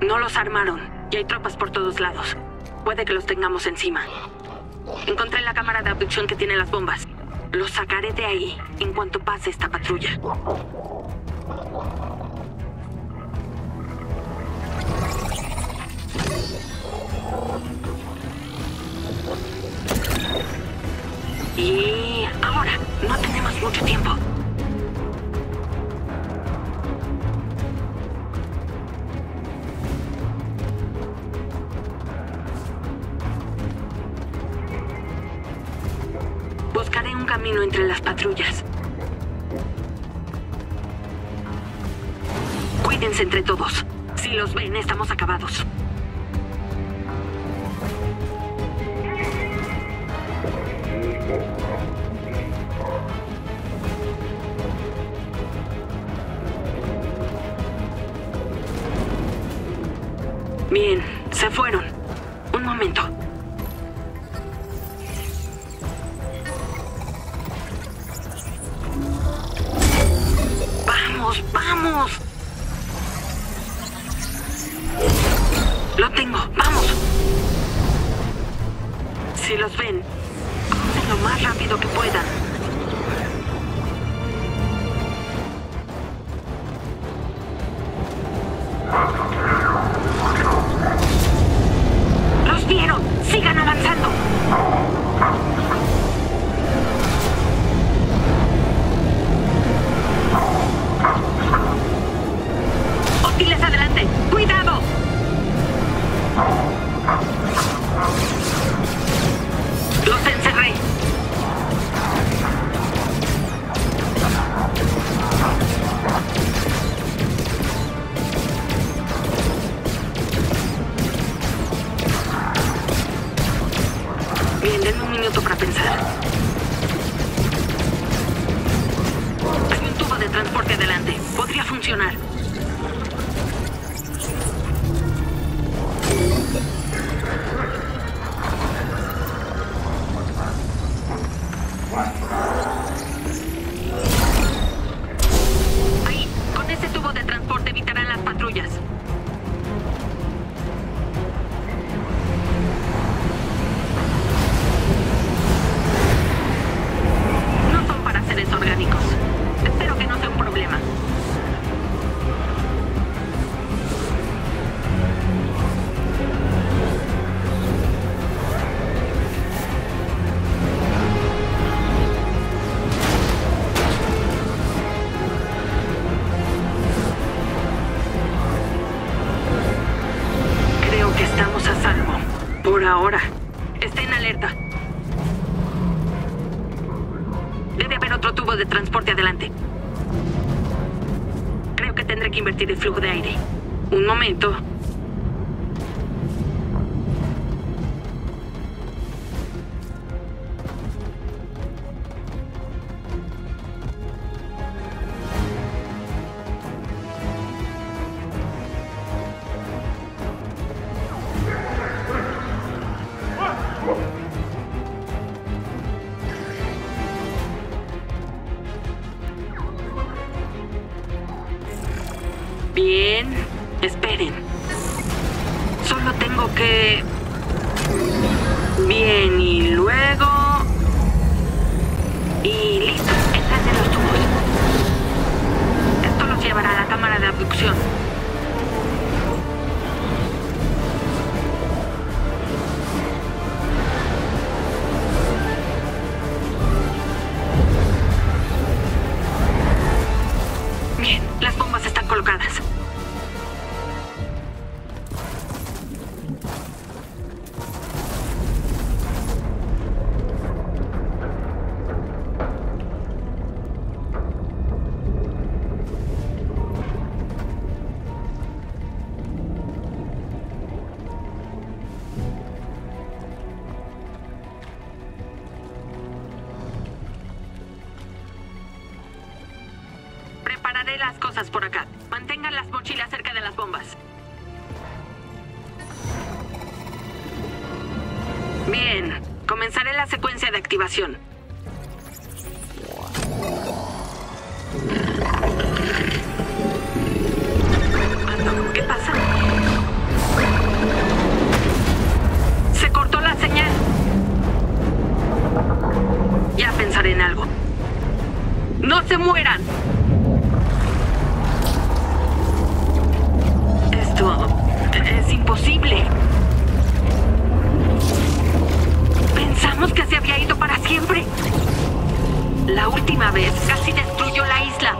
No los armaron y hay tropas por todos lados. Puede que los tengamos encima. Encontré la cámara de abducción que tiene las bombas. Los sacaré de ahí en cuanto pase esta patrulla. Y ahora, no tenemos mucho tiempo. Buscaré un camino entre las patrullas. Cuídense entre todos. Si los ven, estamos acabados. Bien, se fueron. Un momento. ¡Vamos, vamos! Lo tengo, vamos. Si los ven, crucen lo más rápido que puedan. ¡Los vieron! ¡Sigan avanzando! ¡Hostiles adelante! ¡Cuidado! ¡Los encerré! Bien, denme un minuto para pensar. Hay un tubo de transporte adelante. Podría funcionar. Ahí, con ese tubo de transporte evitarán las patrullas. No son para seres orgánicos. Espero que no sea un problema. Creo que estamos a salvo. Por ahora. Estén alerta. Debe haber otro tubo de transporte adelante. Creo que tendré que invertir el flujo de aire. Un momento. Bien, esperen. Solo tengo que... Bien, y luego... Y listo, entran en los tubos. Esto los llevará a la cámara de abducción. Bien, las bombas están colocadas. Prepararé las cosas por acá. Mantengan las mochilas cerca de las bombas. Bien, comenzaré la secuencia de activación. ¿Qué pasa? imposible. Pensamos que se había ido para siempre. La última vez casi destruyó la isla.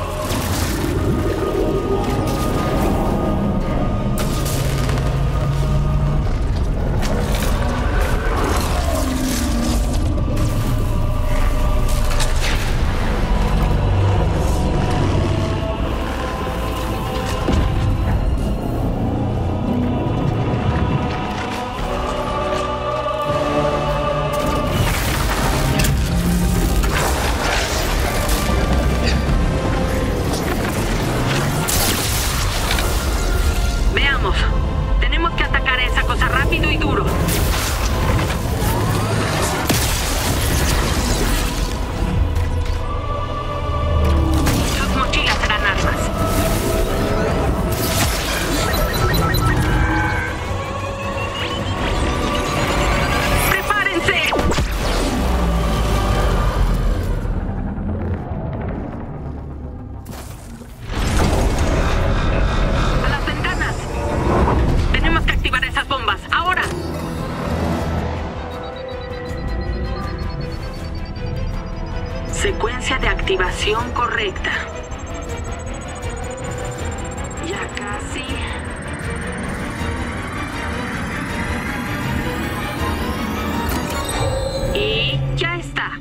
Tenemos que atacar a esa cosa rápido y duro. Sus mochilas serán armas. ¡Prepárense! ¡A las ventanas! Tenemos que activar esas bombas, ahora. Secuencia de activación correcta. Ya casi. Y ya está.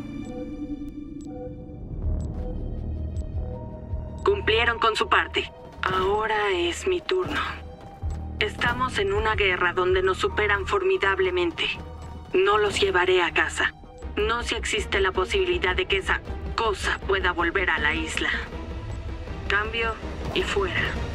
Cumplieron con su parte. Ahora es mi turno. Estamos en una guerra donde nos superan formidablemente. No los llevaré a casa. No si existe la posibilidad de que esa cosa pueda volver a la isla. Cambio y fuera.